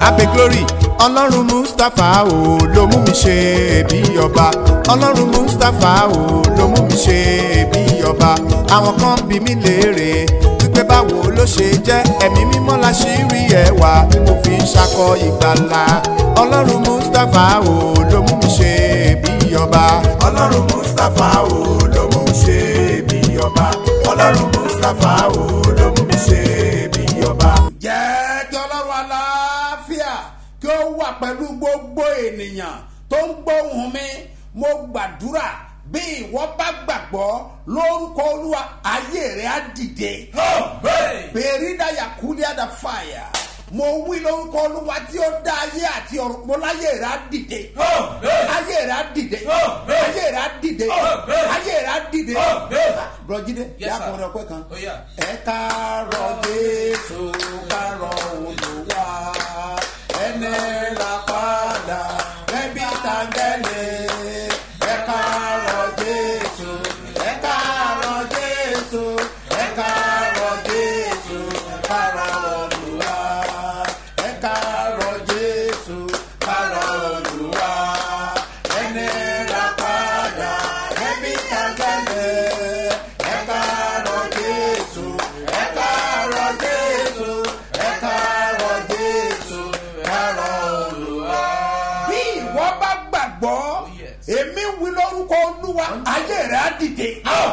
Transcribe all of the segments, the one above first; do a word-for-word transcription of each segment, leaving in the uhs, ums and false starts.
abe glory ọlọ́run mustapha o ló mú mi ṣe bí ọba ọlọ́run mustapha o ló mú mi ṣe bí ọba àwọn kan bí mi léèrè wípé báwo ló ṣe jẹ́ ẹ̀mí mímọ́ láṣírí ẹwà tí mo fi ń ṣakọ ìgbàlà ọlọ́run mustapha o ló mú mi ṣe bí ọba ọlọ́run mustapha o ló mú mi ṣe bí ọba ọlọ́run mustapha o ló mú mi ṣe bí ọba. jẹ́ kí ọlọ́run aláfíà kí ó wà pẹ̀lú gbogbo ènìyàn tó ń gbóhùn mi mo gbàdúrà bí ìwọ bá gbàgbọ́ lórúkọ olúwa ayé rẹ á dìde. bèrè dáyà kúlẹ̀ àdá fàyà mo wí lórúkọ olúwa tí ó dá ayé àti ọ̀run mo láyé rẹ á dìde. ayé rẹ á dìde. ayé rẹ á dìde. ayé rẹ á dìde. bùrọ̀jídé yà kọ́ ọ̀rọ̀ pẹ́ kan. ẹ káàárọ̀ Jésù káàárọ̀ Olúwa ẹni là padà ẹbí tàǹgẹ̀lẹ̀ ẹ káàárọ̀ Jésù ẹ káàárọ̀ Jésù ẹ káàárọ̀ Jésù káàárọ̀ Olúwa ẹ káàárọ̀ Jésù káàárọ̀ Olúwa ẹni là padà ẹbí tàǹgẹ̀lẹ̀ ẹ káàárọ̀ Jésù ẹ káàárọ̀ Jésù ẹ káàárọ̀ Jésù káàárọ̀ Olúwa. bí ìwọ bá gbàgbọ́ èmi wí lórúkọ olúwa ayé rẹ á dìde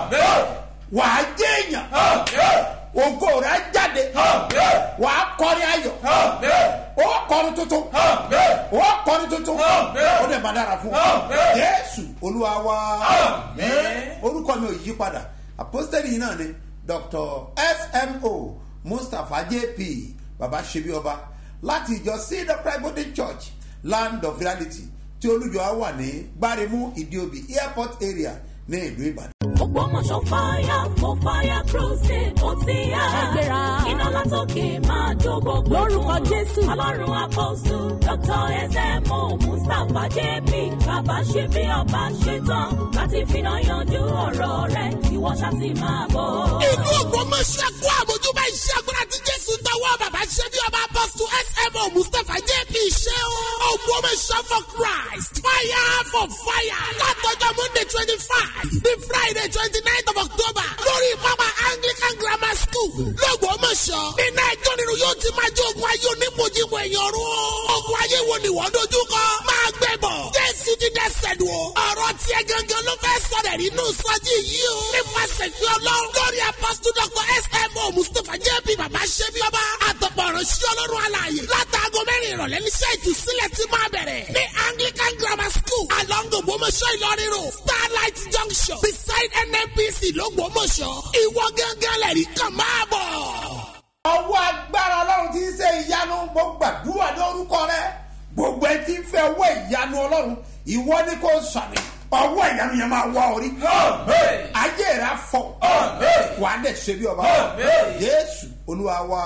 wàá jẹ́ èèyàn ògo rẹ á jáde wàá kọrin ayọ̀ ó kọrin tuntun ó kọrin tuntun ó dẹ̀ máa dára fún ọ Jésù olúwa wa orúkọ mi ò yí padà àpọ́sítélì yìí náà ni Doctor S M O Mustapha J P baba ṣebí ọba láti ìjọ Seed of Christ Golden Church Land of Reality tí olùjọ á wà ní Gbáremú Ìdíòbí airport area ní ìlú Ìbàdàn. Ògbómọ̀ṣọ́ fire for fire crusade ó ti yá. ṣàgbéra iná látòkè máa jó gbogbo lórúkọ Jésù. ọlọ́run apọ́sù Doctor S M O Mustapha J P bàbá ṣe bí ọba ṣe tán láti finá yanjú ọ̀rọ̀ rẹ̀ ìwọ ṣá ti máa bọ̀. ìlú Ògbómọ̀ṣọ́ kó àmójúbá iṣẹ́ agbára tí Jésù tọwọ́ bàbá ṣe bí ọba apọ́sù S M O Mustapha J P ṣe o. Ògbómọ̀ṣọ́ for Christ fire for fire látọjọ́ Monday twenty five ní Friday twenty ninth of October lórí pápá Anglican Grammar School l'Ògbómọ̀ṣọ́ nínú ẹjọ́ nínú yóò ti máa jẹ́ ogun ayé onímọ̀jìmọ̀ èèyàn rú ogun ayé wo ni wọ́n dojú kọ máa gbẹ bọ̀ Jésù ti dẹ́sẹ̀ lù ọ́ ọ̀rọ̀ tiẹ̀ gangan ló fẹ́ sọ̀rọ̀ nínú sọ́jí yìí o nípasẹ̀ fi ọlọ́run lórí apọ́sítù Doctor S M O Mustapha J P bàbá ṣe bí ọba àtọ̀pọ̀ ọ̀rọ̀ sí ọlọ́run alààyè látàgọ́ mẹ́rin ìrọ̀lẹ́ níṣẹ́ ìtúsílẹ̀ ti máa bẹ̀rẹ̀ ní Anglican Grammar School along Ògbómọ̀ṣọ́ Ìlọrin Road Starlight Junction beside N N P C l'Ògbómọ̀ṣọ́ ìwọ gángan lẹ̀rí kan máa bọ̀. ọwọ́ agbára ọlọ́run ti ń ṣe ìyanu mo gbàdúrà ní orúkọ rẹ gbogbo ẹ ti ń fẹ́ ọwọ́ ìyanu ọlọ́run ìwọ ni kò sàmì ọwọ́ ìyanu yẹn máa wá orí ayé rẹ fọ wà á dẹ̀ ṣe bí ọba Jésù olúwa wa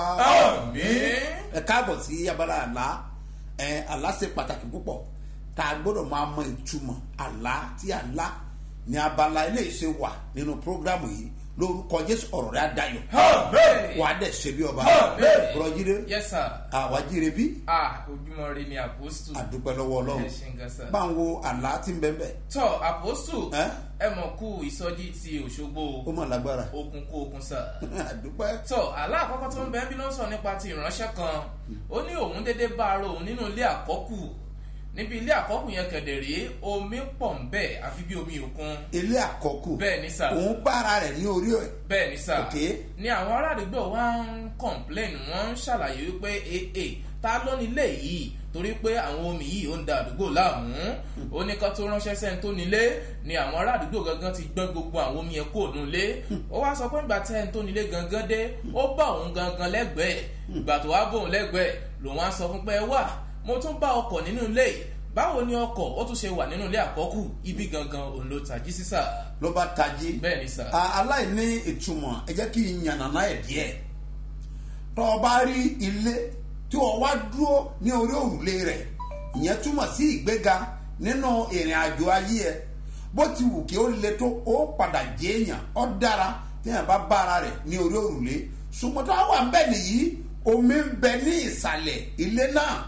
ẹ káàbọ̀ sí abala àlá ẹ àlá ṣe pàtàkì púpọ̀ tá a gbọ́dọ̀ máa mọ ìtumọ̀ àlá tí àlá ní abala eléyìí ṣe wà nínú prógrámù yìí lórúkọ Jésù ọ̀rọ̀ rẹ̀ adayọ̀ wà á dẹ̀ ṣe bí ọba bùrọ̀jídé àwájíire bí. ojúmọ́ ire ni àpòstù. àdúpẹ́ lọ́wọ́ Ọlọ́run bá ń wo àlá tí ń bẹ bẹ. tọ́ àpòstù ẹ mọ̀ kú ìsọjí ti Òṣogbo ó mọ̀ lágbára okun kú okun sà. àdúpẹ́. tọ́ àlá àkọ́kọ́ tó ń bẹ bí ló ń sọ nípa ti ìránṣẹ́ kan ó ní òun dédé bá ara òun nínú ilé àkọ́kù níbi ilé àkọ́kù yẹn kẹ̀dẹ̀rẹ́ omi pọ̀ ń bẹ̀ àfi bí omi òkun. ilé àkọ́kù bẹ́ẹ̀ ni sà. òun bára rẹ̀ ní orí ẹ̀. bẹ́ẹ̀ ni sà. ok. ni àwọn ará àdúgbò wa ń complain wọ́n ń ṣàlàyé wípé èè ta ló nílé yìí torí pé àwọn omi yìí ó ń da àdúgbò láàmú ó ní ká tó ránṣẹ́ sẹ́ni tó nílé ni àwọn ará àdúgbò gangan ti gbọ́n gbogbo àwọn omi yẹn kó nulé ó wá sọ pé ìgbà tẹ́ni tó nílé gangan dé ó bá òun gangan lẹ́gbẹ̀ẹ́ ìgbà tó wá bóun lẹ́gbẹ̀ẹ́ lòun á sọ fún pé wà mo tún bá ọkọ̀ nínú ilé báwo ni ọkọ̀ ó tún ṣe wà nínú ilé àkọ́kù ibi gangan òun ló tají sísà. ló bá tají. bẹ́ẹ̀ ni sà. aláìní ìtumọ̀ ẹ jẹ́ kí n yànnàná ẹ̀ díẹ̀ tó o bá rí ilé tí o wá dúró ní orí òrùlé rẹ̀ ìyẹn túmọ̀ sí ìgbéga nínú ìrìn àjò ayé ẹ bó ti wù kí ó le tó ó padà jẹ́ èèyàn ó dára téèyàn bá bára rẹ̀ ní orí òrùlé ṣùgbọ́n tó wà ń bẹ̀ nìyí omi ń bẹ ní ìsàlẹ̀ ilé náà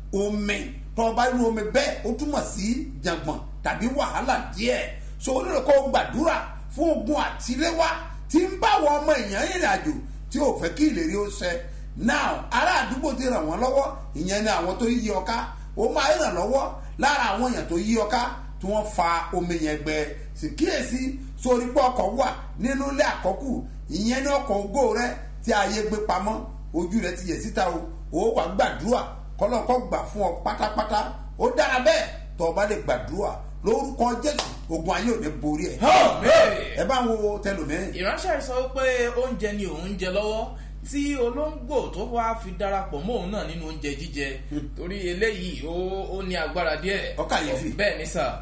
omi tó o bá rí omi bẹ́ẹ̀ ó túmọ̀ sí jàngbọ̀n tàbí wàhálà díẹ̀ so o nílò kó o gbàdúrà fún ogun àtiléwá tí ń bá wọ ọmọ èèyàn ìrìn àjò tí ò fẹ́ kí ìlérí ó ṣẹ now ará àdúgbò ti ràn wọ́n lọ́wọ́ ìyẹn ni àwọn tó yí ọ ká ó máa ràn lọ́wọ́ lára àwọn èèyàn tó yí ọ ká tí wọ́n fa omi yẹn gbẹ sì kíyèsí sórí pé ọkọ̀ wà nínú ilé àkọ́kù ìyẹn ní ọkọ̀ ògo rẹ tí ayé gbé pamọ́ ojú rẹ ti yẹ síta o ó wà gbàdúrà kọ́lọ́kọ́ gbà fún ọ pátápátá ó dára bẹ́ẹ̀ tó o bá lè gbàdúrà lórúkọ Jésù ogun ayé ò ní borí ẹ. ẹ bá wo tẹlómìn. ìránṣẹ́ sọ pé oúnjẹ ni òun ń jẹ lọ́wọ́ tí olóńgbò tó wá fi darapọ̀ mọ́ òun náà nínú oúnjẹ jíjẹ torí eléyìí ó ó ní agbára díẹ̀. ọkà yẹn fi. bẹ́ẹ̀ ni sà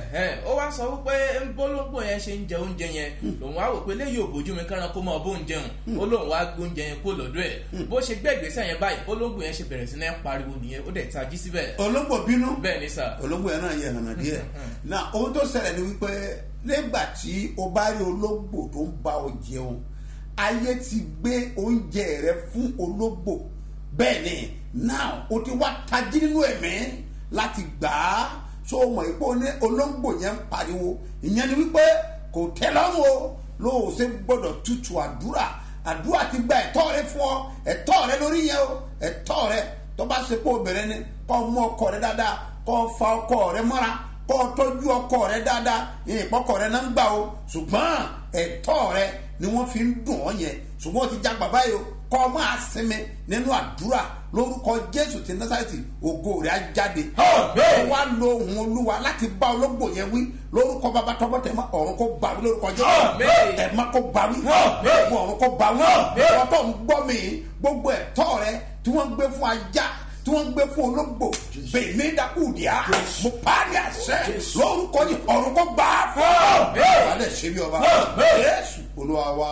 ó wá sọ wípé bólóńgbò yẹn ṣe ń jẹ oúnjẹ yẹn lòun á wò pé eléyìí ò bójú mi kárán kó mọ bó ń jẹun ó lóun wá gbé oúnjẹ yẹn kó lọ́dọ̀ ẹ̀ bó ṣe gbé ìgbésẹ̀ yẹn báyìí olóńgbò yẹn ṣe bẹ̀rẹ̀ sí náà pariwo nìyẹn ó dẹ̀ tají síbẹ̀. olóńgbò bínú. bẹ́ẹ̀ ni sà. olóńgbò yẹn náà yẹ hànà díẹ̀ náà ohun tó ṣẹlẹ̀ ni wípé nígbà tí o bá rí olóńgbò tó ń bá ọ jẹun ayé ti gbé oúnjẹ rẹ fún ológbò bẹ́ẹ̀ ni now o ti wá tají nínú ẹ̀mí láti gbà á so mọ̀ ipò ní olóńgbò yẹn ń pariwo ìyẹn ni wípé kò tẹ́ lọ́rùn o lóò ṣe gbọ́dọ̀ tutù àdúrà àdúrà ti gba ẹ̀tọ́ rẹ fún ọ ẹ̀tọ́ rẹ lórí yẹn o ẹ̀tọ́ rẹ tó bá ṣe pé obìnrin ni kó mú ọkọ rẹ dáadáa kó fa ọkọ rẹ mọ́ra kó tọ́jú ọkọ rẹ dáadáa ìpọ́kọ rẹ náà ń gbà o ṣùgbọ́n ẹ̀tọ́ rẹ ni wọ́n fi ń dùn ọ́ yẹn ṣùgbọ́n o ti já bàbá yìí o kọ́ ọ máa sinmi nínú àdúrà lórúkọ Jésù ti Násárẹ́tì ògo rẹ̀ á jáde. ó wá lo ohùn Olúwa láti bá ológbò yẹn wí lórúkọ bàbá tọ́gbọ́ tẹ̀ mọ́ ọ̀run kó bá wí lórúkọ Jésù ẹ̀ má kó bá wí gbogbo ọ̀run kó bá wí ọ̀rọ̀ tó ń gbọ́ mi gbogbo ẹ̀tọ́ rẹ tí wọ́n gbé fún ajá tí wọ́n gbé fún ológbò bèmí dàkúdìá mo parí àṣẹ lórúkọ ní ọ̀run kó gbà fún ọ alẹ́ ṣe bí ọba Jésù Olúwa wa.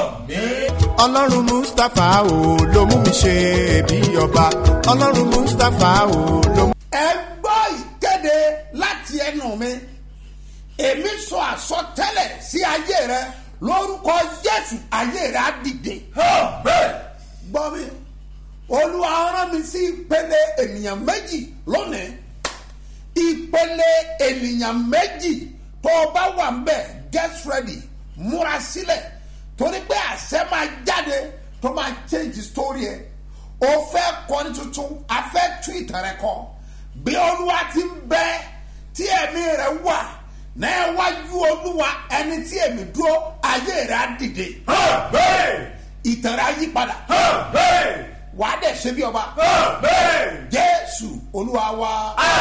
ọlọ́run Mustapha o ló mú mi ṣe bí ọba ọlọ́run Mustapha o ló mú. ẹ gbọ́ ìkéde láti ẹnu mi èmi sọ àsọtẹ́lẹ̀ sí ayé rẹ lórúkọ Jésù ayé rẹ á dìde. gbọ́ mi Olúwa rán mi sí ìpele ènìyàn méjì lónìí ìpele ènìyàn méjì tó o bá wà ń bẹ̀ get ready múra sílẹ̀ torí pé àṣẹ máa jáde tó máa change story ẹ̀ o fẹ́ kọ́ ní tuntun a fẹ́ tú ìtàn rẹ kọ́ bí Olúwa ti ń bẹ tí ẹ̀mí rẹ wà náà wájú Olúwa ẹni tí ẹ̀mí dúró ayé rẹ á dìde ìtàn rẹ á yí padà wàá dẹ̀ ṣe bí ọba Jésù Olúwa wa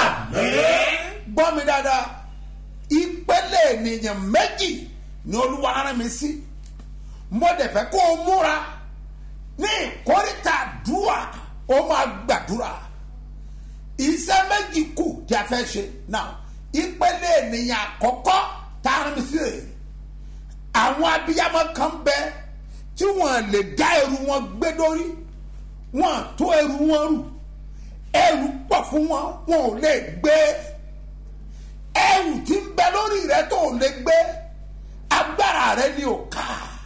gbọ́ mi dáadáa ìpele ènìyàn méjì ni Olúwa rán mi sí mo dẹ̀ fẹ́ kó o múra ní ìkórìtà àdúrà ó máa gbàdúrà iṣẹ́ méjì kù tí a fẹ́ ṣe náà ìpele ènìyàn àkọ́kọ́ tá a rán mi sí rè àwọn abiyamọ kan bẹ tí wọ́n lè dá ẹrù wọn gbé dórí wọ́n tó ẹrù wọn rù ẹrù pọ̀ fún wọn wọn ò lè gbé ẹrù tí ń bẹ lórí rẹ tó ò lè gbé agbára rẹ ni ò ká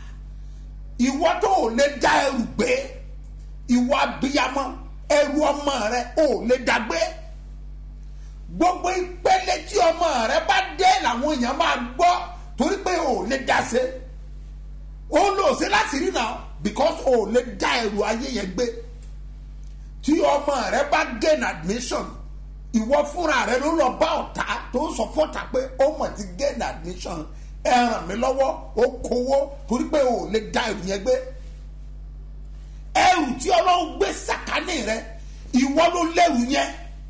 ìwọ tó ò lè dá ẹrù gbé ìwọ abiyamọ ẹrù ọmọ rẹ ò lè dàgbé gbogbo ìpele tí ọmọ rẹ bá dé làwọn èèyàn máa gbọ́ torí pé ò lè dá ṣe ó lò sí láti rí náà because ò lè dá ẹrù ayé yẹn gbé tí ọmọ rẹ bá gain admission ìwọ fúnra rẹ ló lọ bá ọ̀tá tó sọ fọ́tà pé ó mọ̀ ti gain admission ẹ ràn mí lọ́wọ́ ó kówó torí pé ò lè dá ẹrù yẹn gbé ẹrù tí Ọlọ́run gbé sàkání rẹ ìwọ ló lẹ́rù yẹn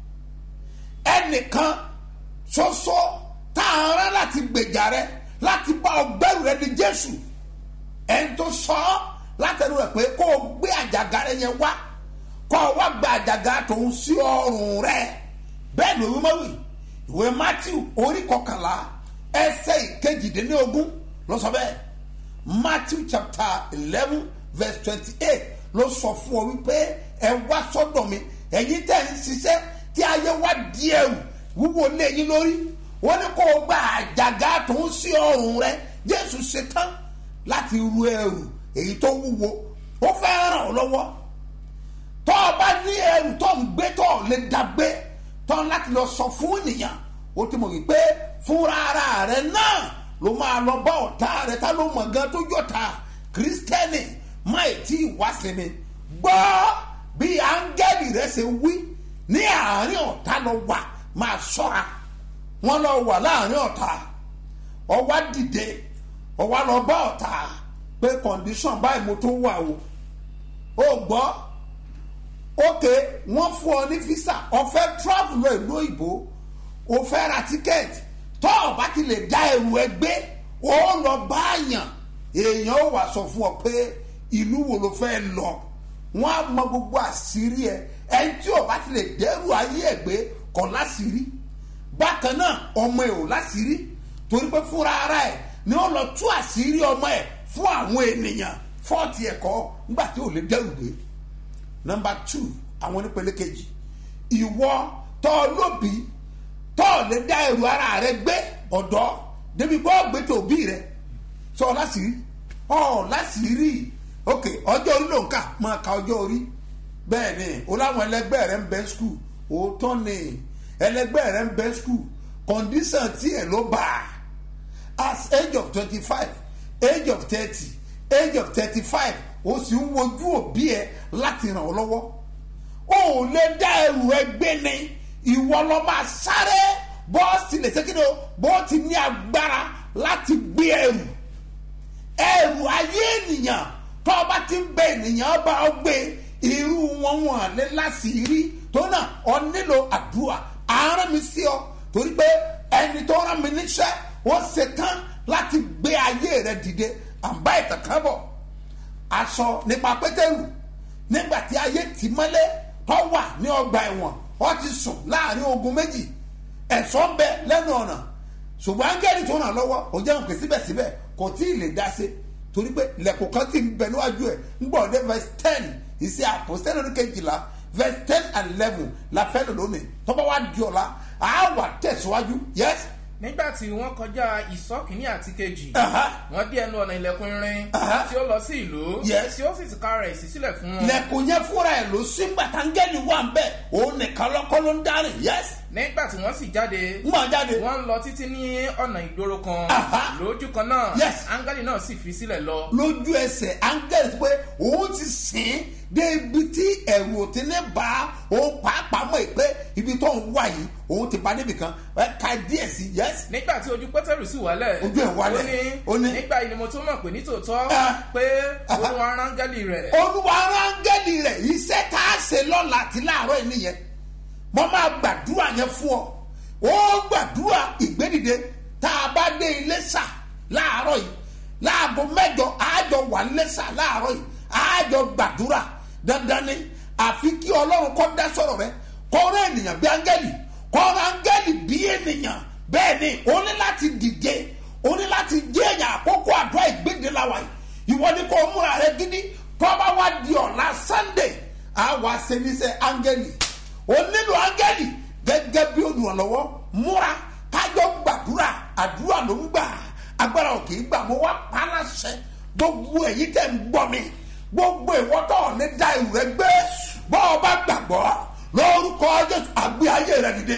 ẹnìkan ṣoṣo tá a rán láti gbèjà rẹ láti bá ọgbẹ́rù rẹ ní Jésù ẹni tó sọ ọ́ látẹnu rẹ pé kó o gbé àjàgà rẹ yẹn wá kó o wá gba àjàgà tòun sí ọrùn rẹ bẹ́ẹ̀ ni òun mọ̀wé ìwé Matthew orí kọkànlá ẹsẹ̀ ìkejìdínlógún ló sọ bẹ́ẹ̀ Matthew chapter eleven verse twenty-eight ló sọ fún ọ wípé ẹ wá sọ́dọ̀ mi ẹ̀yin tẹ́ ń ṣiṣẹ́ tí ayé wá di ẹrù wúwo lé yín lórí wọ́n ní kó o gba àjàgà tó ń sí ọrùn rẹ Jésù ṣetán láti ru ẹrù èyí tó wúwo ó fẹ́ ràn ọ́ lọ́wọ́ tó o bá ní ẹrù tó ń gbé tó lè dàgbé tó ń láti lọ sọ fún ènìyàn ó ti mọ̀ wípé fúnra ara rẹ náà ló máa lọ bá ọ̀tá rẹ tá ló mọ̀ gan tó jọ̀ta kírísítẹ́nì máì tí ì wá sí mi gbọ́ bí áńgẹ́lì rẹ ṣe wí ní àárín ọ̀tá lọ wà máa ṣọ́ra wọ́n lọ wà láàárín ọ̀tá ọwá dìde ọwá lọ bá ọ̀tá pé kọ̀ǹdíṣọ̀n báyìí mo tó wà o ó gbọ́ ókè wọ́n fún ọ ní físà ọ̀fẹ́ travel lọ ìlú òyìnbó o fẹ́ ra tíkẹ́ẹ̀tì tó o bá ti lè dá ẹrù ẹ gbé o lọ báyàn èèyàn ó wà sọ fún ọ pé ìlú wo ló fẹ́ lọ wọ́n á mọ gbogbo àṣírí ẹ ẹni tí o bá ti lè dẹ́rù ayé ẹ gbé kọ́ láṣìírí bákan náà ọmọ ẹ ò láṣìírí torí pé fúnra ara ẹ ni ó lọ tú àṣírí ọmọ ẹ fún àwọn ènìyàn fọ́ọ̀tì ẹ̀kọ́ nígbà tí ò lè dẹ́rù gbé. Number two àwọn onípele kejì ìwọ tọ́ lóbi tọ́ lè dá ẹrù ara rẹ gbé ọ̀dọ́ débi bọ́ gbé tòbí rẹ sọ láṣìírí ọ̀ láṣìírí ok ọjọ́ orí ló ń kà máa ka ọjọ́ orí bẹ́ẹ̀ ni o láwọn ẹlẹgbẹ́ rẹ ń bẹ skul òótọ́ ni ẹlẹgbẹ́ rẹ ń bẹ skul condition tiẹ̀ ló bá as age of twenty five age of thirty age of thirty five o sì ń wojú òbí ẹ láti ràn ọ́ lọ́wọ́ o ò lè dá ẹrù ẹ gbé ni ìwọ lọ máa sáré bọ́ọ̀sì lè ṣe kí ni o bó ti ní agbára láti gbé ẹrù ẹrù ayé ènìyàn tó o bá ti ń bẹ ènìyàn bá ọ gbé irú wọn wọn lé láṣìírí tó náà ọ nílò àdúrà àárẹ̀ mi sí ọ torí pé ẹni tó rán mi níṣẹ́ wọ́n ṣetán láti gbé ayé rẹ dìde àbá ìtàkàn bọ̀ aṣọ nípa pétérù nígbà tí ayé tì mọ́lé tó wà ní ọgbà ẹ̀wọ̀n ó ti sùn láàrin ogun méjì ẹ̀ṣọ́ ń bẹ lẹ́nu ọ̀nà ṣùgbọ́n áńgẹ́lì tó ràn lọ́wọ́ ó jẹun pé síbẹ̀síbẹ̀ kò tí ì lè dá sí torí pé lẹ́kọ̀ọ́ kan ti ń bẹ níwájú ẹ̀ ń gbọ́ dé verse ten ìṣe àpòsílẹ̀ ní kejìlá verse ten and eleven la fẹ́ lò lónìí tó bá wá di ọ̀la àá wà tẹ̀síwájú yes. nígbà tí wọ́n kọjá ìsọ́ kìíní àti kejì wọ́n dé ẹnu ọ̀nà ilẹ̀kùn irin tí ó lọ sí ìlú tí ó sì ti kára ẹ̀ sí sílẹ̀ fún wọn. lẹ̀kùn yẹn fúnra ẹ̀ ló sí gbàtàngẹ́lì wà ń bẹ̀ òun nìkan lọ́kọ́ ló ń dárìn yes. nígbà tí wọ́n sì jáde wọ́n jáde wọ́n ń lọ títí ní ọ̀nà ìgboro kan lójú kan náà yes. áńgẹ́lì náà sì fi sílẹ̀ lọ. lójú ẹsẹ̀ áńgẹ́lì pé òun ti sìn dé ibi tí ẹ̀rù ò ti ní bá òun pàápàá mọ̀ pé ibi tó ń wà yìí òun ti bá débi kan ká díẹ̀ sí yes. nígbà tí ojú pétérù sì wálẹ̀ ojú ẹ̀ wálẹ̀ ó ní nígbà yìí ni mo tó mọ̀ pé nítòótọ́ pé olúwa rángẹ́lì rẹ̀. olúwa rángẹ́lì rẹ̀ iṣẹ́ tá a ṣe lọ́la àti láàárọ̀ yìí nìyẹn mo máa gbàdúrà yẹn fún ọ ó gbàdúrà ìgbédìde tá a bá dé Iléṣà láàárọ̀ yìí láago mẹ́jọ àájọ wà Iléṣà láàárọ̀ yìí àájọ gbàdúrà dandan ni àfi kí ọlọ́run kọ́ dá sọ̀rọ̀ rẹ kọ́ rẹ́ ènìyàn bí áńgẹ́lì kọ́ rẹ́ áńgẹ́lì bí ènìyàn bẹ́ẹ̀ ni o ní láti dìde o ní láti jẹ́ èèyàn àkókò àdúrà ìgbéde láwa yìí ìwọ ni kò múra rẹ gidi tó bá wá di ọ̀la Sunday àwa ṣe níṣẹ́ áńgẹ́lì o nílò áńgẹ́lì gẹ́gẹ́ bí olùrànlọ́wọ́ múra kájọ gbàdúrà àdúrà ló ń gbà agbára ò kì í gbà mo wá pa á láṣẹ gbogbo èyí tẹ̀ ń gbọ́ mi gbogbo ìwọ́tọ̀ ní da ìrù rẹ gbé bọ́ ọ bá gbàgbọ́ lórúkọ Jésù àgbé ayé rẹ dìde.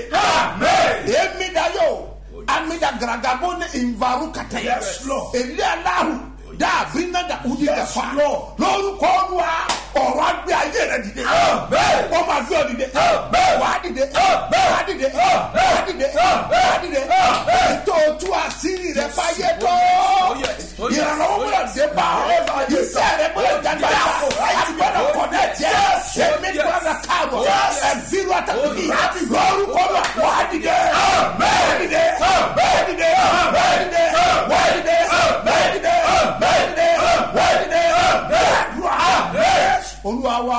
èmi dayọ amida garagabo ní ìvaru kàtẹ́yẹ èlé aláhùn dàbí náà dàkúndì dẹ̀fà lórúkọ Olúwa ọ̀rọ̀ àgbé ayé rẹ dìde. wọ́n máa fi ọ dìde wà á dìde wà á dìde wà á dìde wà á dìde ètò ojú àṣírí rẹ fàyè tó ìrànlọ́wọ́ gbọ́dọ̀ dé bá iṣẹ́ rẹ gbọ́dọ̀ jáde àti gbọ́dọ̀ kọ̀dẹ̀ jẹ́ èmi gbọ́dọ̀ káàbọ̀ ẹ̀fíru àtàkùnrin lórúkọ lọ wà á dìde wà á dìde wà á dìde wà á dìde wà á dìde wà á dìde wà á dìde wà á dìde àdúrà Olúwa wa.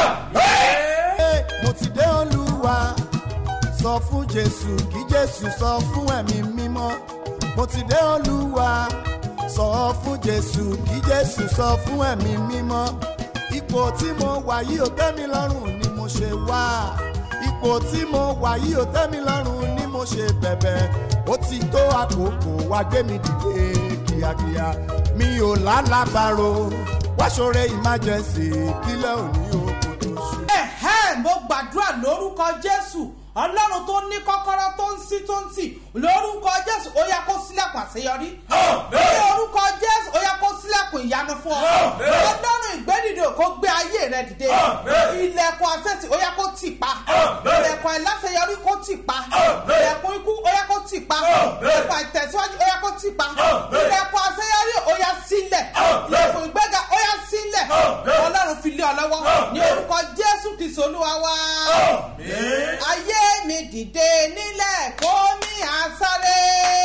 mo ti dé Olúwa sọ fún Jésù kí Jésù sọ fún ẹ̀mí mímọ́ mo ti dé Olúwa sọ fún Jésù kí Jésù sọ fún ẹ̀mí mímọ́ ipò tí mo wà yìí ò tẹ́ mi lọ́rùn ni mo ṣe wá ipò tí mo wà yìí ò tẹ́ mi lọ́rùn ni mo ṣe bẹ̀bẹ̀ ó ti tó àkókò wá gbé mi dìde kíákíá mi ò lálàbàrò wá ṣoore emergency kílẹ̀ òní òkú tó ṣú. mo gbàdúrà lórúkọ jésù ọlọ́run tó ní kọ́kọ́rọ́ tó ń sí tó ń tì lórúkọ jésù ó yá kó sílẹ̀kùn àṣeyọrí lórúkọ jésù ó yá kó sílẹ̀kùn ìyanu fún ọ ọlọ́run ìgbẹ́dìde kó gbé ayé rẹ dìde ilẹ̀kùn àṣetì ó yá kó tì pa ilẹ̀kùn àìláṣeyọrí kó tì pa ilẹ̀kùn ikú ó yá kó tì pa ilẹ̀kùn àìtẹ̀síwájú ó yá kó tì pa ilẹ̀kùn àṣeyọrí ó yá sílẹ̀ ilẹ̀kùn ìgbéga ó yá sílẹ̀ ọlọ́run fi lé ọ lọ́wọ́ ní orúkọ jésù kìí olúwa wá ayé mi dìde nílẹ̀ kó mi àsáré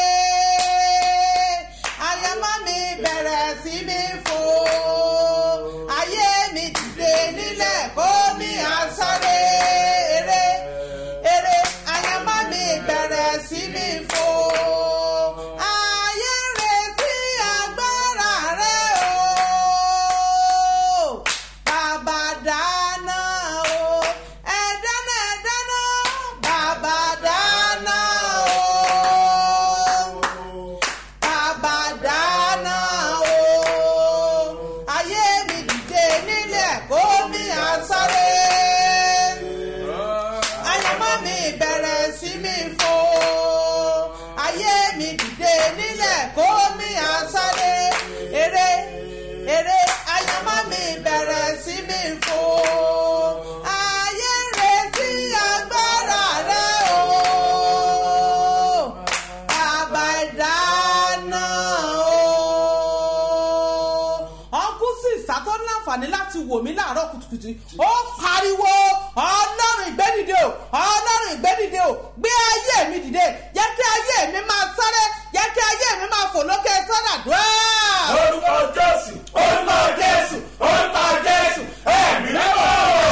àyàmá mi bẹ̀rẹ̀ sí mi fò ayé mi dìde nílẹ̀ kó mi àsáré eré eré àyàmá mi bẹ̀rẹ̀ sí mi fò ayé retí agbára rẹ o bàbá dáná o ẹ dáná ẹ dáná bàbá dáná o bàbá dáná o ayé mi dìde nílẹ̀ kó mi àsáré àyàmá mi bẹ̀rẹ̀ sí mi fò ayé mi dìde nílẹ̀ kó mi àsáré eré eré àyàmá mi bẹ̀rẹ̀ sí mi fò ayé retí agbára rẹ o bàbá ìdáná o. ọkùn sì sátọ́ ní àǹfààní láti wò mí láàárọ̀ kùtùkùtù ó pariwo ọlọ́run ìgbẹ́dìde o ọlọ́run ìgbẹ́dìde o gbé ayé mi dìde jẹ́ kí ayé mi máa sáré jẹ́ kí ayé mi máa fò lókè sọ́dàdúrà. orúkọ jésù orúkọ jésù orúkọ jésù ẹ̀mí lẹ́wọ̀.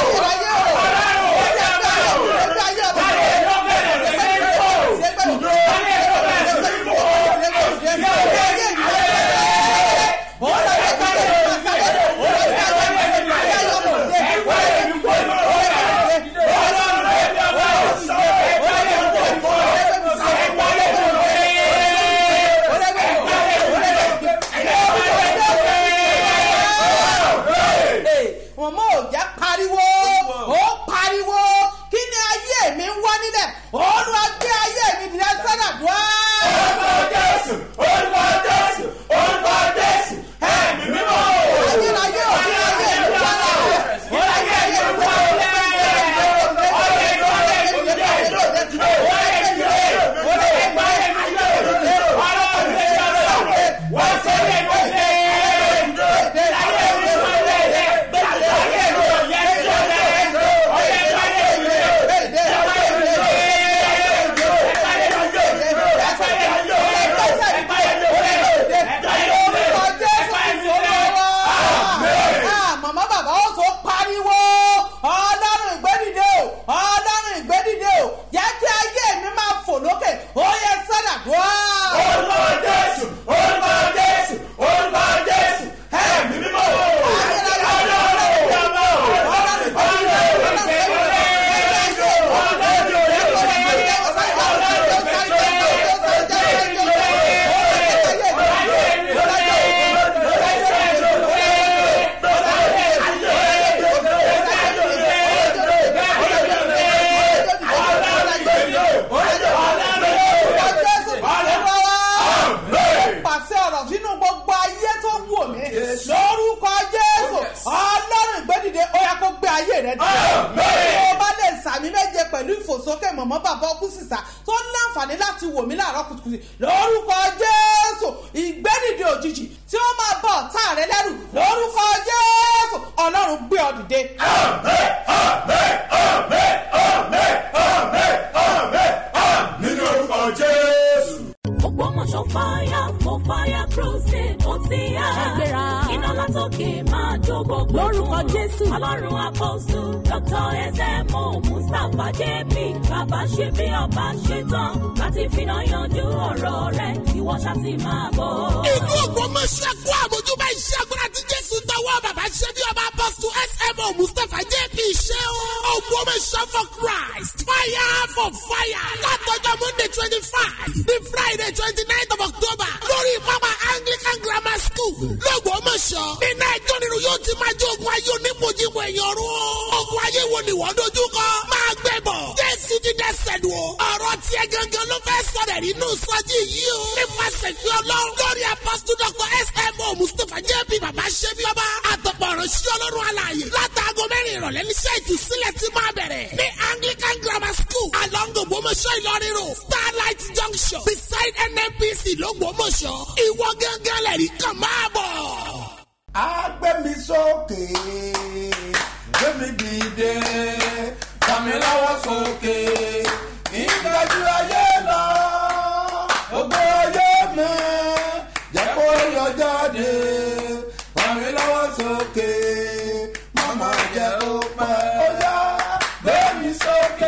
mọ̀mọ́ ò jẹ́ pariwo ó pariwo kí ni ayé mi ń wá nílẹ̀ olúwa gbé ayé mi dìde sọ́dàdúrà. orúkọ jésù orúkọ jésù orúkọ jésù ẹ̀mí mímọ́. ayérayé ò ní ayé mi wá nílẹ̀ ayé mi wá nílẹ̀ mọ̀mọ́ bàbá ọkú sísà tó láǹfààní láti wò mí láàárọ̀ kùtùkùtù lórúkọ jésù ìgbẹ́dìde òjijì tí ó máa bọ̀ ọ̀tá rẹ lẹ́rù lórúkọ jésù ọlọ́run gbé ọ dìde. àmín àmín àmín àmín àmín àmín nínú orúkọ jésù. Ògbómọ̀ṣọ́ fire for fire crusade ó ti yá. Ẹgbẹ́ra iná látòkè máa jó gbogbo lórúkọ Jésù. Ọlọ́run àpọ́sù Dr. Ezemo Mustapha J P bàbá ṣe bí ọba ṣe tán láti finá yanjú ọ̀rọ̀ rẹ̀ ìwọ ṣá ti máa bọ̀. Ìlú Ògbómọ̀ṣọ́ kú àmójúbà iṣẹ́ agbára tí Jésù tọwọ́ bàbá ṣe bí ọba apọ́sù S M O Mustapha J P ṣe o. Ògbómọ̀ṣọ́ for Christ fire for fire látọjọ́ Monday twenty five the Friday twenty nine of October lórí Mama Anglican Grammar School lọ́gbọ̀ọ́mọ̀ṣọ́ nínú ẹjọ́ nínú yóò ti máa jẹ́ ogun ayé onímọ̀jìmọ̀ èèyàn rún. ogun ayé wo ni wọ́n dojú kọ. máa gbẹ bọ̀. jésù ti dẹ́sẹ̀ lù ọ́. ọ̀rọ̀ tiẹ̀ gangan ló fẹ́ sọ̀rọ̀ nínú sọ́jí yìí o. nípasẹ̀ fi ọlọ́run lórí apọ́sítù dr s m o mustapha jp bàbá ṣẹ́bí ọba. àtọ̀pọ̀ ọ̀rọ̀ sí ọlọ́run alààyè. látàgọ́ mẹ́rin ìrọ̀lẹ́ níṣẹ́ ìtúsílẹ̀ ti máa bẹ̀rẹ̀. ní anglican grammar school along ògbómọ̀ṣọ́ ìlọrin road starlight junction beside n n p c lọ́gbọ́mọ̀ṣọ́. ìwọ gángan lẹ́rìí kan máa bọ̀. agbẹ́mi sókè gbẹ́mi dìde fàmí lọ́wọ́ sókè ìgbàjú ayé lọ gbogbo ayé mi jẹ́ kó yọ jáde fàmí lọ́wọ́ sókè mama jẹ́ kó pẹ́ ó yá gbẹ́mi sókè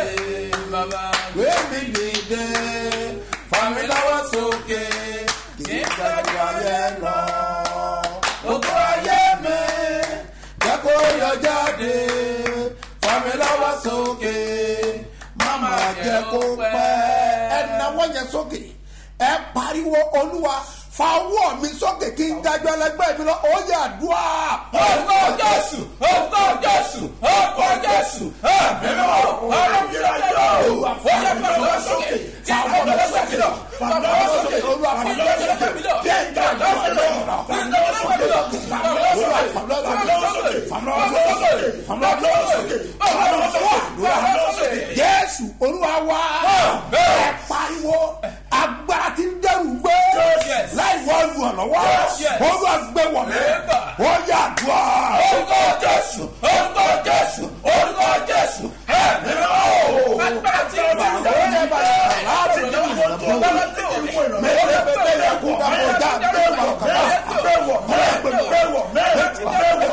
gbẹ́mi dìde fàmí lọ́wọ́ sókè ìgbàjú ayé lọ. Gbogbo ayé mi jẹ́ kó yọ jáde fàmí lọ́wọ́ sókè mama jẹ́ kó pẹ́. ẹ náwó yẹn sókè ẹ pariwo olúwa fàwọ́ mi sókè kí n dájọ́ ẹlẹgbẹ́ mi lọ ó yẹ àdúrà. orúkọ jésù orúkọ jésù orúkọ jésù ẹ̀mí mi wọ̀ ọ̀rọ̀ mi yà yọ̀ ó yẹ fàwọ́ sókè fàwọ́ mi sókè fàwọ́ sókè olúwa fàwọ́ sókè kí n dájọ́ ẹlẹgbẹ́ mi lọ fàwọ́ sókè fàwọ́ sókè fàwọ́ sókè fàwọ́ sókè fàwọ́ sókè fàwọ́ sókè. jésù olúwa wá ẹ pariwo agbára tí ń dẹrù gbé láì wọ́n lu ọ̀lọ́wọ́ olúwa gbé wọlé ó yà dùn. orúkọ jésù orúkọ jésù orúkọ jésù ẹ̀mí mi wọ̀ agbára tí o ti dẹ̀ ọ́ yẹ bá yẹ láti ní ìwọ̀n tó bá tí o ní ìwọ̀n mẹ́lẹ́ mẹ́lẹ́ kú ká mọ̀ já gbẹ̀wọ̀ kàmá gbẹ̀wọ̀ gbẹ̀wọ̀ gbẹ̀wọ̀ gbẹ̀wọ̀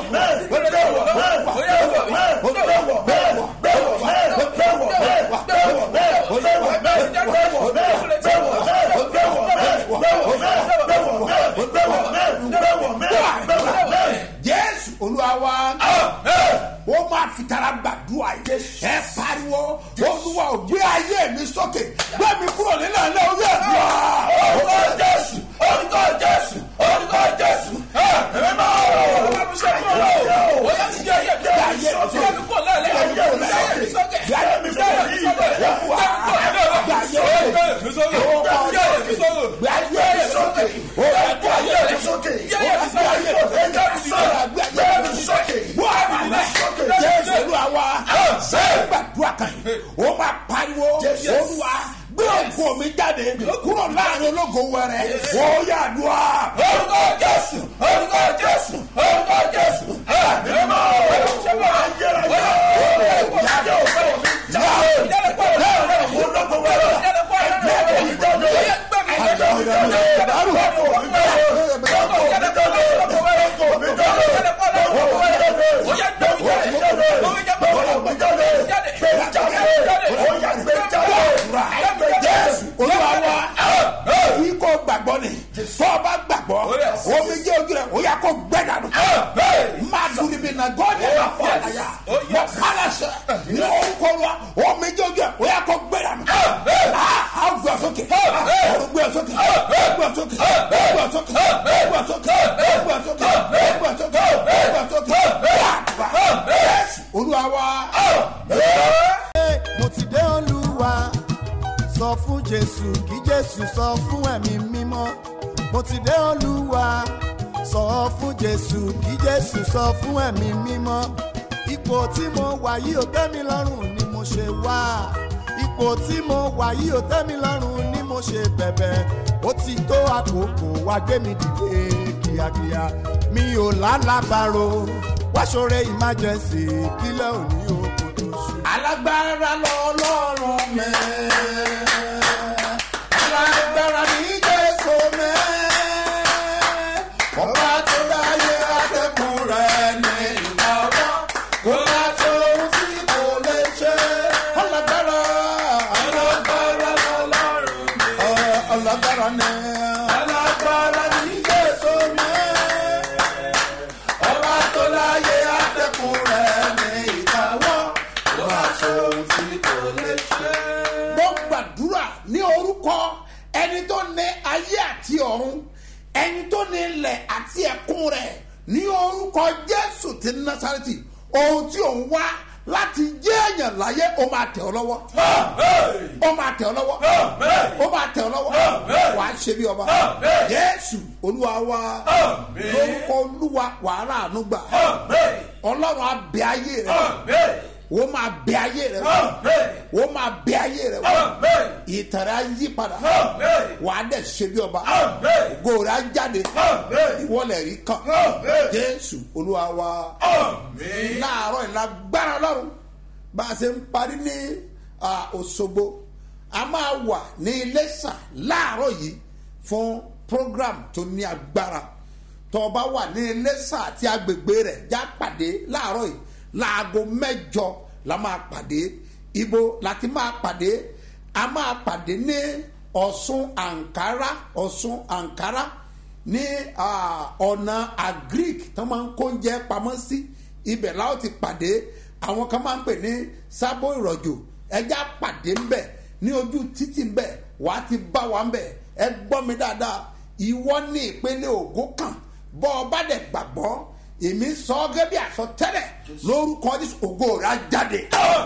jésù olúwa wa ó máa fi tara gbàdúrà yìí ẹ pariwo olúwa ò gbé ayé mi sókè gbé mi kúrò nílẹ̀ ilé orí ẹ̀dùn. orúkọ jésù orúkọ jésù orúkọ jésù ẹ̀mí máa wọ̀ ọ́ ṣe fún ọ ó yẹ kí ayé mi ayé mi sókè ayé mi kò lẹ́lẹ́ ayé mi sókè ayé mi sókè ayé mi sókè ayé mi sókè ayé mi sókè ayé mi sókè ayé mi sókè ayé mi sókè jésù olúwa wa ṣe gbàdúrà kan yìí ó máa pariwo olúwa gbé ògo mi jáde kúrò láàrin ológo wẹrẹ ó yà dùn. orúkọ jésù orúkọ jésù orúkọ jésù ẹ̀mí máa wọ̀ ọ́ ṣe fún ayé ayé ayé òfò mi jáde ológo wẹrẹ ẹ̀mí mi jáde ayé mi jáde ọkọ mi jáde ọkọ mi jáde ọkọ mi jáde ọkọ mi jésù olúwa wa kí kò gbàgbọ́ ni tó o bá gbàgbọ́ omi jẹ́ ojú rẹ̀ ó yà kó gbẹ́ dànù máa dùn níbi náà gọ́ọ̀dì ẹ̀ máa fọ́ àyà wọ́n kálá sẹ́ ní orúkọ wa omi jẹ́ ojú rẹ̀ ó yà kó gbẹ́ dànù á gbọ́ sókè gbọ́ sókè gbọ́ sókè gbọ́ sókè gbọ́ sókè gbọ́ sókè gbọ́ sókè gbọ́ sókè jésù olúwa wa. mo ti dé olúwa sọ fún jésù kí jésù sọ fún ẹ̀mí mímọ́ mo ti dé olúwa sọ fún jésù kí jésù sọ fún ẹ̀mí mímọ́ ipò tí mo wà yìí ò tẹ́ mi lọ́rùn ni mo ṣe wá ipò tí mo wà yìí ò tẹ́ mi lọ́rùn ni mo ṣe bẹ̀bẹ̀ ó ti tó àkókò wá gbé mi dìde kíákíá mi ò lálábàárò wá ṣoore emergency kílẹ̀ òní òkú tó ṣú. alágbára lọ́lọ́run mi alágbára ní jésù mi ọba tó dáyé atẹ́kùn rẹ̀ ní ìlọ́wọ́ kó bá tó ohun tí kò lè ṣe alágbára alágbára lọ́lọ́run mi alágbára ní alágbára ní jésù mi ọba tó dáyé atẹ́kùn rẹ̀ ní ìlọ́wọ́ kó bá tó ohun tí kò lè ṣe. mo gbàdúrà ní orúkọ ẹni tó ní ayé àti ọ̀run ẹni tó ní ilẹ̀ àti ẹ̀kún rẹ̀ ní orúkọ jésù ti násàrẹ́tì ohun tí òun wá láti jẹ́ èèyàn láyé ó máa tẹ̀ ọ́ lọ́wọ́ ó máa tẹ̀ ọ́ lọ́wọ́ ó máa tẹ̀ ọ́ lọ́wọ́ wàá ṣe bí ọba jésù olúwa wa lórúkọ olúwa wàhálà àánú gbà ọlọ́run á bẹ ayé rẹ wọ́n máa bẹ ayé rẹ wọ́n máa bẹ ayé rẹ ìtẹ̀rẹ̀ á yí padà wàá dẹ̀ ṣe bí ọba gòrè á jáde ìwọlẹ̀ rí kan jésù olúwa wa láàárọ̀ ìlágbára ọlọ́run bá a ṣe ń parí ní òṣogbo a máa wà ní iléṣà láàárọ̀ yìí fún program tó ní agbára tó o bá wà ní iléṣà àti agbègbè rẹ̀ já pàdé láàárọ̀ yìí láago mẹ́jọ la máa pàdé ibo láti máa pàdé a máa pàdé ní ọ̀ṣun ankara ọ̀ṣun ankara ní ọ̀nà agric tó máa ń kó oúnjẹ pamọ́ sí ibẹ̀ láwọn ti pàdé àwọn kan máa ń pè ní sábò ìrọ̀jò ẹja pàdé ńbẹ̀ ní ojú títì ńbẹ̀ wàá ti bá wa ńbẹ̀ ẹ gbọ́ mi dáadáa ìwọ ní ìpele ògo kan bọ́ ọ bá dẹ̀ gbàgbọ́ èmi sọ gẹ́gẹ́ bí àsọtẹ́lẹ̀ lórúkọ Jésù ògo rẹ̀ á jáde.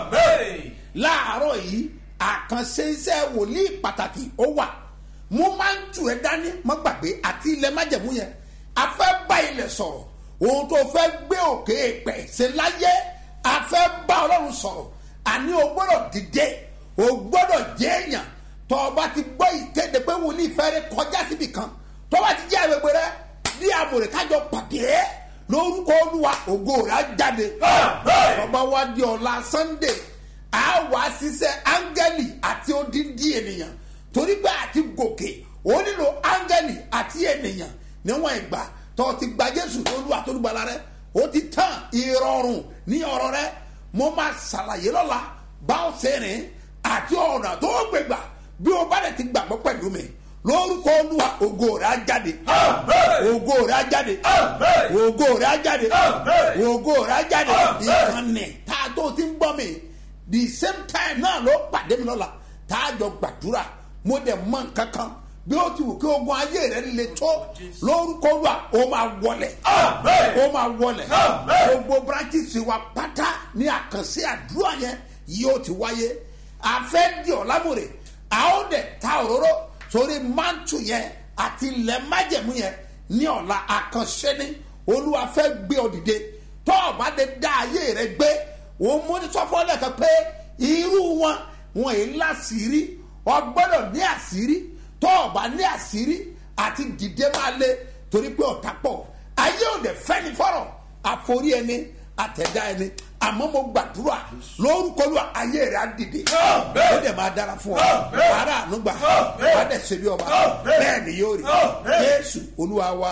láàárọ̀ yìí àkànṣe iṣẹ́ wòlíì pàtàkì ó wà mo máa ń tù ẹ́ dání mọ́ gbàgbé àti ilẹ̀ májẹ̀mú yẹn a fẹ́ bá ilẹ̀ sọ̀rọ̀ ohun tó fẹ́ gbé òkè èpẹ̀ ṣe láyé a fẹ́ bá ọlọ́run sọ̀rọ̀ àní o gbọ́dọ̀ dìde o gbọ́dọ̀ jẹ́ èèyàn tó o bá ti gbọ́ ìkéde pé wòlíì fẹ́rẹ́ kọjá síbì kan tó o bá ti jẹ́ àgbègbè rẹ bí amòrè kájọ pàdé lórúkọ olúwa ògo rẹ̀ á jáde ọba wa di ọ̀la sunday a wá ṣiṣẹ́ áńgẹ́lì àti odindi ènìyàn torí pé àti gòkè ó nílò áńgẹ́lì àti ènìyàn níwọ̀n ìgbà tó ti gba jésù olúwa tó lùgbàlà rẹ ó ti tán ìrọ̀rùn ní ọ̀rọ̀ rẹ mo máa ṣàlàyé lọ́la bá ọ ṣe rìn àti ọ̀nà tó gbégbà bí o bá rẹ̀ ti gbàgbọ́ pẹ̀lú mi lórúkọ olúwa ògo rẹ̀ á jáde ògo rẹ̀ á jáde ògo rẹ̀ á jáde ògo rẹ̀ á jáde ìkànnì tá a tó ti ń gbọ́ mi the same time náà ló pàdé mi lọ́la tá a jọ gbàdúrà mo dẹ̀ mọ nǹkan kan bí ó ti wù kí ogun ayé rẹ̀ le tó lórúkọ olúwa ó máa wọlẹ̀ ó máa wọlẹ̀ gbogbo branches wa pátá ní àkànṣe àdúrà yẹn yóò ti wáyé àfẹ́ di ọ̀làmúrè a ó dẹ̀ ta òróró sórí mántù yẹn àti ilẹ̀ májẹ̀mú yẹn ní ọ̀la àkànṣe ní olúwa fẹ́ gbé ọ dìde tó o bá dé dá ayé rẹ gbé òun mú ní sọ́fọ́ lẹ́kàn pé irú wọn wọn èyí láṣìírí o gbọ́dọ̀ ní àṣírí tó o bá ní àṣírí àti dìde máa lé torí pé ọ̀tá pọ̀ ayé ò dẹ̀ fẹ́ni fọ́rọ̀ àforí ẹni àtẹ̀dá ẹni àmọ́ mo gbàdúrà lórúkọ Olúwa ayé rẹ̀ á dìde ó dẹ̀ máa dára fún ọ ara ànúgbà wà dẹ̀ ṣe bí ọba bẹ́ẹ̀ ni yóò rí Jésù Olúwa wa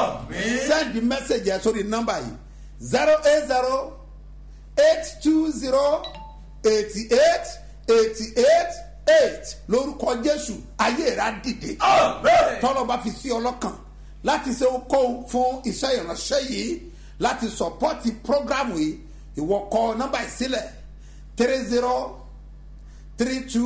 send the message ẹ̀ sórí nọ́mbà yìí zero eight zero eight two zero eighty eight eighty eight eight lórúkọ Jésù ayé rẹ̀ á dìde tọ́lọ́ bá fi sí ọlọ́kàn láti ṣe okòó fún iṣẹ́ ìránṣẹ́ yìí láti sọpọ́tì prógrámù yìí ìwọ kọ nọ́mbà ìsílẹ̀ three zero three two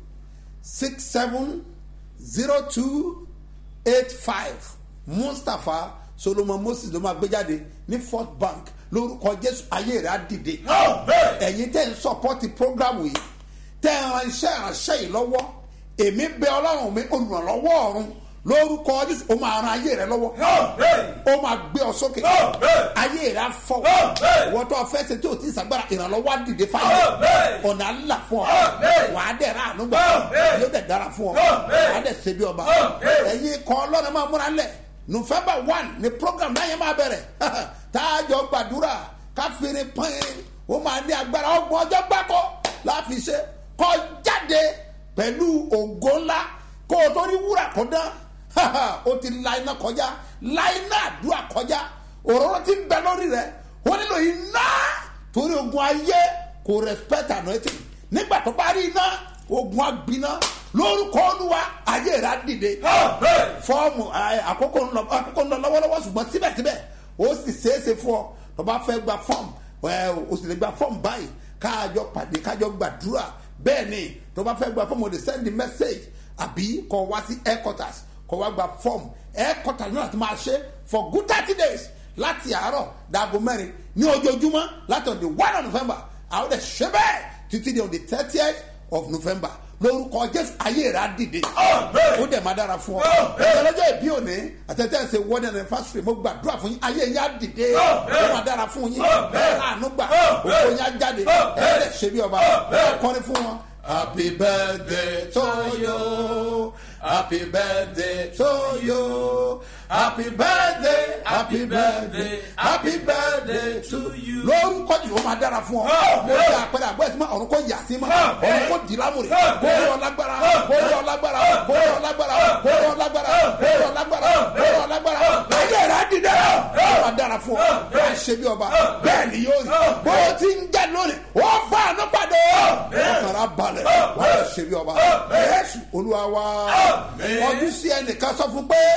six seven zero two eight five Mustapha Solomon Moses ló máa gbé jáde ní First Bank lórúkọ Jésù ayé rẹ̀ á dìde ẹ̀yin tẹ́ ń sọpọ́tì prógrámù yìí tẹ́ ń ran iṣẹ́ ìránṣẹ́ yìí lọ́wọ́ èmi bẹ̀ Ọlọ́run mi olùrànlọ́wọ́ ọ̀run lórúkọ Jésù ó máa ran ayé rẹ lọ́wọ́ ó máa gbé ọ sókè ayé rẹ á fọ́ wọ́n tó fẹ́ ṣe tí o ti sàgbára ìrànlọ́wọ́ á dìde fáyé ọ̀nà àlà fún ọ wà á dẹ̀ ra àánú gbà yóò dẹ̀ dára fún ọ wà á dẹ̀ ṣe bí ọba ẹ̀yin kan Ọlọ́run máa múra lẹ̀ November one ni program náà yẹn máa bẹ̀rẹ̀ tá a jọ gbàdúrà káfíìrì pọ́nrin ó máa ní agbára ọgbọ̀n ọjọ́ gbáko láfi ṣe kó jáde pẹ̀lú ògo ńlá kó o tó rí wúrà kó dán o ti la iná kọjá la iná àdúrà kọjá òróró ti bẹ lórí rẹ o nílò iná torí ogun ayé kò respect anointing nígbà tó bá rí iná ogun agbiná lórúkọ Olúwa ayé rẹ á dìde fọ́ọ̀mù àkókò ń lọ lọ́wọ́lọ́wọ́ ṣùgbọ́n síbẹ̀síbẹ̀ ó sì ṣeéṣe fún ọ tó bá fẹ́ gba fọ́ọ̀mù o sì lè gba fọ́ọ̀mù báyìí káàjọ pàdé káàjọ gbàdúrà bẹ́ẹ̀ ni tó bá fẹ́ gba fọ́ọ̀mù o lè send the message àbí kọ wá sí headquarters kọ wá gba form headquarters náà ti máa ṣe for good thirty days láti àárọ̀ dàgọ́ mẹ́rin ní ojoojúmọ́ láti on the one of November àwọn ọ̀dẹ̀ ṣe bẹ́ẹ̀ títí di on the thirtieth of November lórúkọ Jésù ayé rẹ̀ á dìde ó dẹ̀ máa dára fún ọ ìtọ́lọ́jọ́ ìbí òní àtẹ̀tẹ̀ ṣe wọ́n ní ẹ̀fásitì mo gbàdúrà fún yín ayé yín á dìde ó máa dára fún yín ẹ̀ àánú gbà òkú yín á jáde ẹ̀ dẹ̀ ṣe bí ọba ẹ̀ kọrin fún wọn. Happy birthday to you. Happy birthday to you. Happy birthday, happy birthday, happy birthday to you. Lórúkọ jù ó máa dára fún ọ. Mo ṣe àpẹẹrẹ àgbẹ̀ sí ma ọ̀run kò yà sí ma ọ̀run kò dì lámùrè. Kó yọ lágbára, kó yọ lágbára, kó yọ lágbára, kó yọ lágbára, kó yọ lágbára, kó yọ lágbára. Ayé rẹ̀ á dìde. Ó máa dára fún ọ. Bẹ́ẹ̀ ṣe bí ọba. Bẹ́ẹ̀ ni yóò rí. Bó o ti ń jẹ́ lónìí, ó fa àánú pàdé. Ọkàn á balẹ̀. Wọ́n lè ṣe bí ọba. Jésù Olúwa wa. Ọdún sí ẹnìkan sọ fún pé.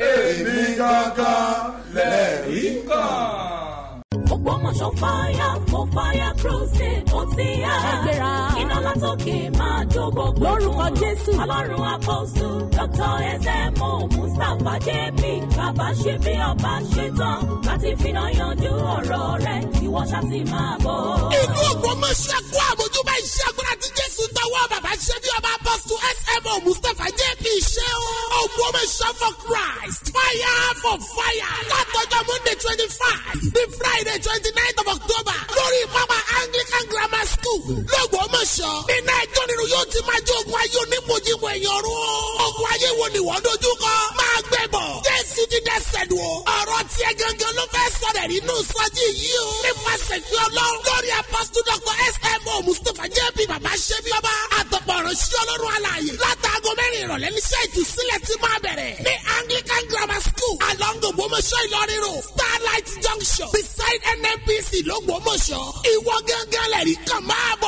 Èmi gangan lẹ́rìí kan. Ògbómọ̀ṣọ́ fire for fire crusade ó ti yá. Ṣàgbéra iná látòkè máa jó gbogbo. Lórúkọ Jésù. Ọlọ́run apọ́sù Doctor S M O Mustapha J P bàbá ṣe bí ọba ṣe tán láti finá yanjú ọ̀rọ̀ rẹ̀ ìwọ ṣáàtì máa bọ̀. Ìlú Ògbómọ̀ṣọ́ kó àmójúbá iṣẹ́ agbára tí Jésù tọwọ́ bàbá ṣe bí ọba apọ́sù S M O Mustapha J P ṣe o. Ògbómọ̀ṣọ́ for Christ fire for fire látọjọ́ Monday twenty five ní Friday twenty nine of October lórí pápá Anglican Grammar School l'Ògbómọ̀ṣọ́. Nínú ẹjọ́ nínú yóò ti máa jẹ́ ogun ayé onímọ̀jìmọ̀ ẹ̀yàn rún. Ogun ayé wo ni wọ́n dojú kọ? Máa gbẹ bọ̀. Jésù ti dẹ́sẹ̀ lù ọ́. Ọ̀rọ̀ tiẹ̀ gangan ló fẹ́ sọ̀rọ̀ nínú sọ́jí yìí o. Nípasẹ̀ fi ọlọ́run lórí apọ́sítù Doctor S M O Mustapha J P bàbá ṣe bí ọba. Àtọ̀pọ̀ ìránṣẹ́ ọlọ́run alààyè. Látàgọ́ mẹ́rin ìrọ̀lẹ́ níṣẹ́ ìtúsílẹ̀ ti máa bẹ̀rẹ̀. Ní Anglican Grammar School along Ògbómọ̀ṣọ́ Ìlọrin Road Starlight Junction beside N N P C l'Ògbómọ̀ṣọ́. Ìwọ gángan lẹ̀rí kan máa bọ̀.